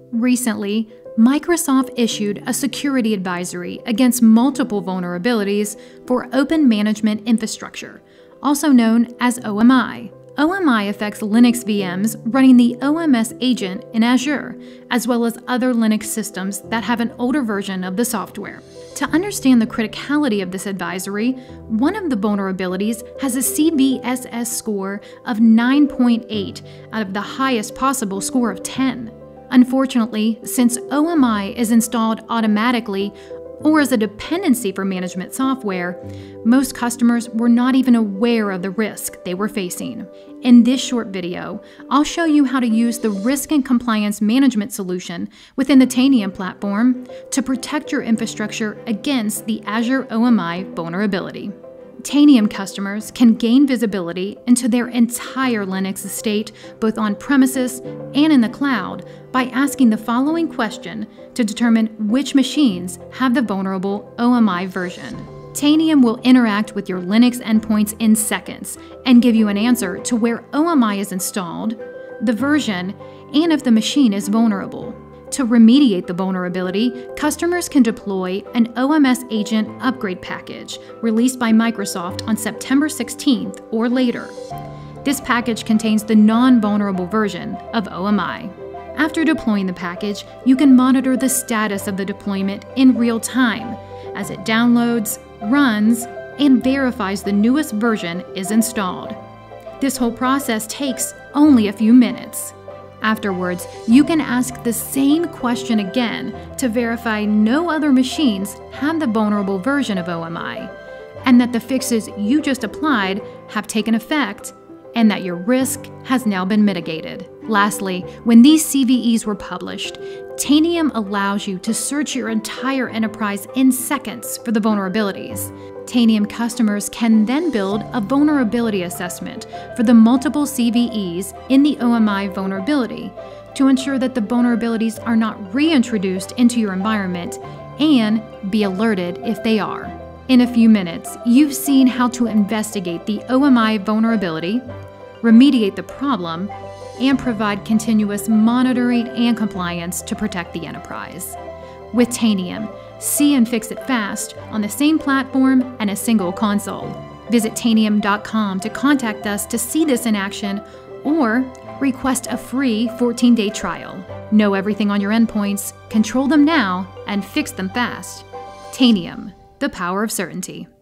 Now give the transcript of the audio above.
Recently, Microsoft issued a security advisory against multiple vulnerabilities for Open Management Infrastructure, also known as OMI. OMI affects Linux VMs running the OMS Agent in Azure, as well as other Linux systems that have an older version of the software. To understand the criticality of this advisory, one of the vulnerabilities has a CVSS score of 9.8 out of the highest possible score of 10. Unfortunately, since OMI is installed automatically or as a dependency for management software, most customers were not even aware of the risk they were facing. In this short video, I'll show you how to use the risk and compliance management solution within the Tanium platform to protect your infrastructure against the Azure OMI vulnerability. Tanium customers can gain visibility into their entire Linux estate, both on-premises and in the cloud, by asking the following question to determine which machines have the vulnerable OMI version. Tanium will interact with your Linux endpoints in seconds and give you an answer to where OMI is installed, the version, and if the machine is vulnerable. To remediate the vulnerability, customers can deploy an OMS Agent upgrade package released by Microsoft on September 16th or later. This package contains the non-vulnerable version of OMI. After deploying the package, you can monitor the status of the deployment in real time as it downloads, runs, and verifies the newest version is installed. This whole process takes only a few minutes. Afterwards, you can ask the same question again to verify no other machines have the vulnerable version of OMI, and that the fixes you just applied have taken effect, and that your risk has now been mitigated. Lastly, when these CVEs were published, Tanium allows you to search your entire enterprise in seconds for the vulnerabilities. Tanium customers can then build a vulnerability assessment for the multiple CVEs in the OMI vulnerability to ensure that the vulnerabilities are not reintroduced into your environment and be alerted if they are. In a few minutes, you've seen how to investigate the OMI vulnerability, remediate the problem, and provide continuous monitoring and compliance to protect the enterprise. With Tanium, see and fix it fast on the same platform and a single console. Visit Tanium.com to contact us to see this in action or request a free 14-day trial. Know everything on your endpoints, control them now, and fix them fast. Tanium, the power of certainty.